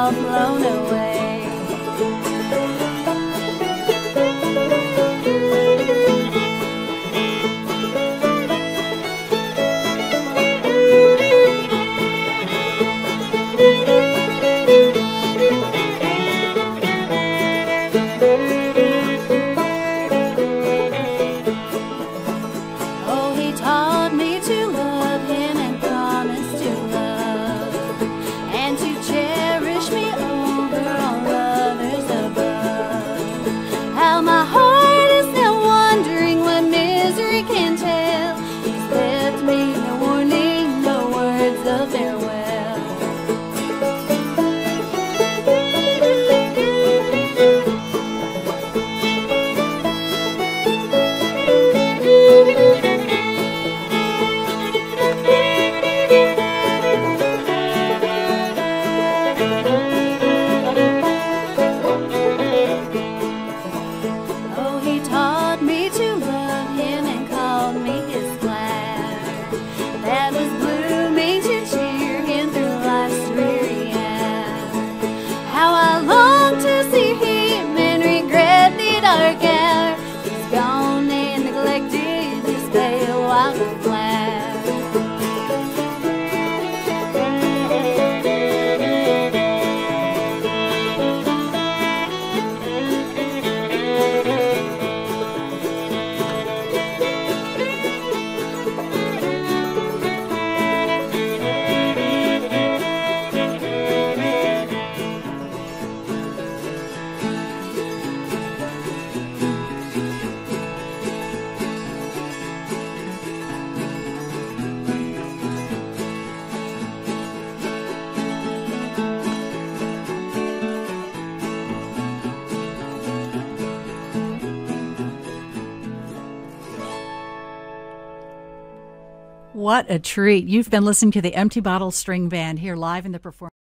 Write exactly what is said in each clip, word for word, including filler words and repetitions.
all flown away. Oh, he taught me to love him and promised to love and to cherish me over all others above. How my heart is now wondering what misery can tell. He's left me no warning, no words of farewell. Oh, he taught me to love him and called me his flower that was blooming to cheer him through life's dreary hour. How I long to see him and regret the dark hour. He's gone and neglected this pale wildflower. What a treat. You've been listening to the Empty Bottle String Band here live in the performance.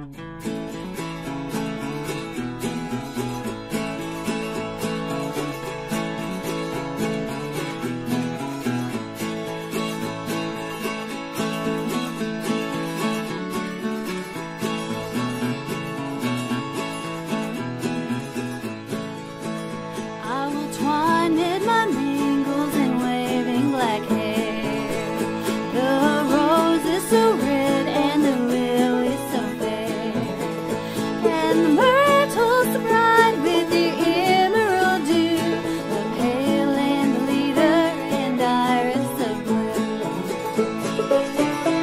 I will twine mid my mingles and waving black hair. The rose is so red and the lily so fair, and the myrtle so bright with the emerald dew, the pale and the leader and iris of blue.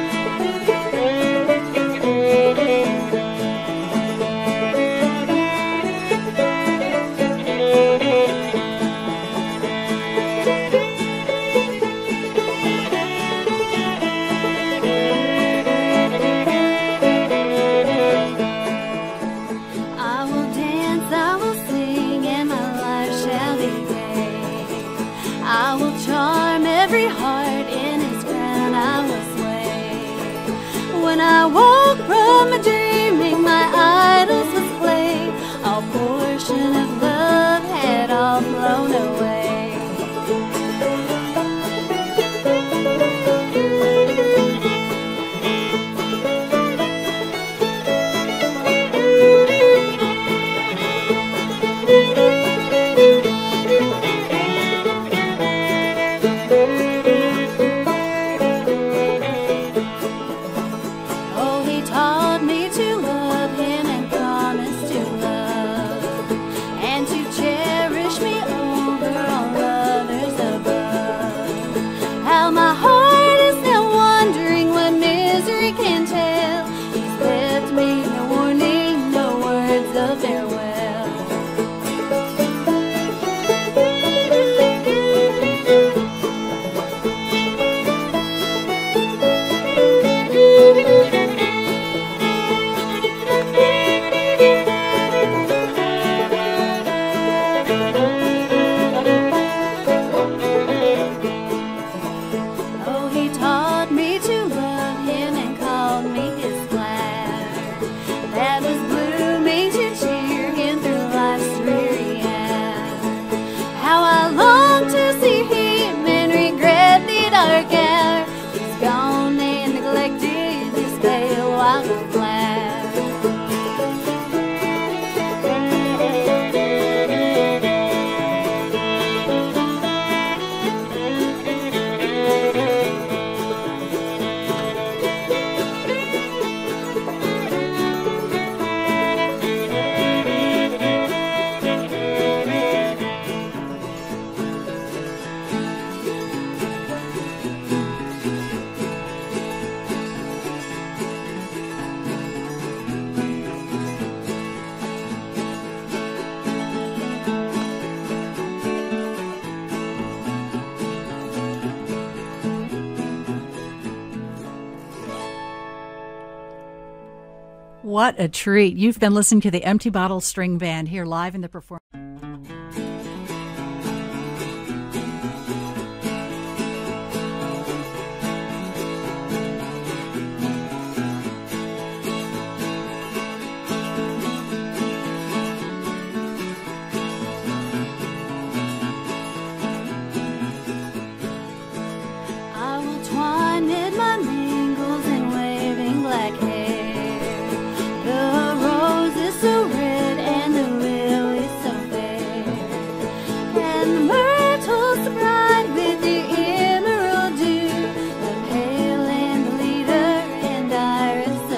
I will dance, I will sing, and my life shall be gay. I will charm every heart, in its crown I will sway. When I woke from a dreaming, my idols was clay. All portion of love had all flown away. Oh, he What a treat. You've been listening to the Empty Bottle String Band here live in the performance. I will twine in my mingles and waving black hair. The rose is so red and the lily so fair, and the myrtle's so bright with the emerald dew, the pale and the leader and iris so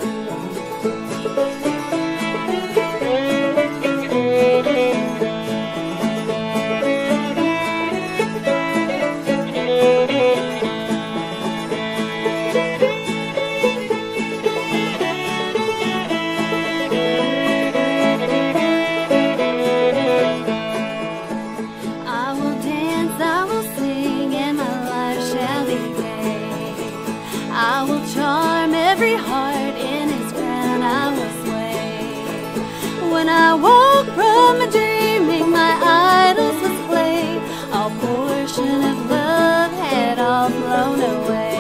I will dance, I will sing, and my life shall be gay. I will charm every heart in its crown, I will sway. When I woke from a dreaming, my idols was clay. All portion of love had all flown away.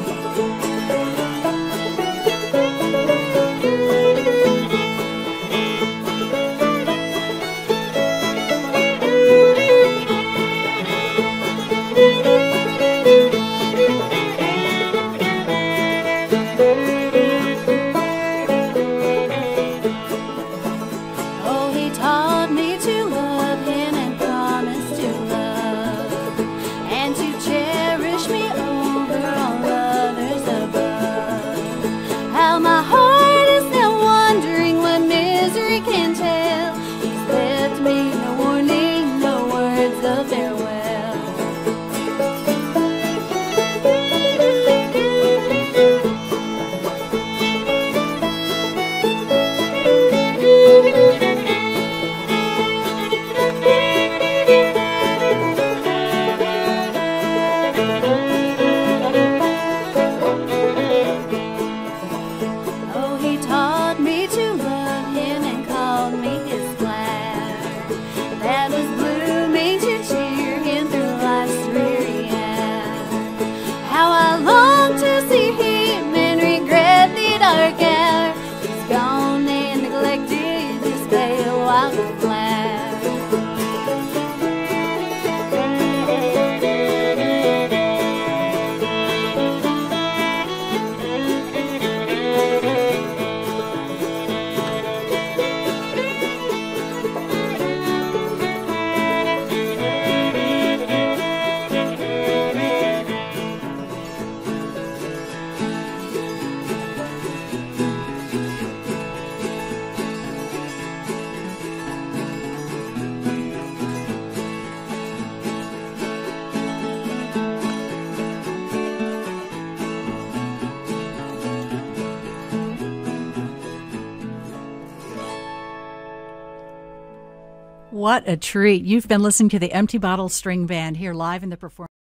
Oh, he taught me to love him and promised to love, and to cherish me over all others above. How my heart is now wondering what misery can tell. He's left me no warning, no words of farewell. Oh, he taught me to love him and called me his flower, that was blooming to cheer him through life's dreary hour. How I long to see him and regret the dark hour. He's gone and neglected this pale wildflower. What a treat. You've been listening to the Empty Bottle String Band here live in the performance.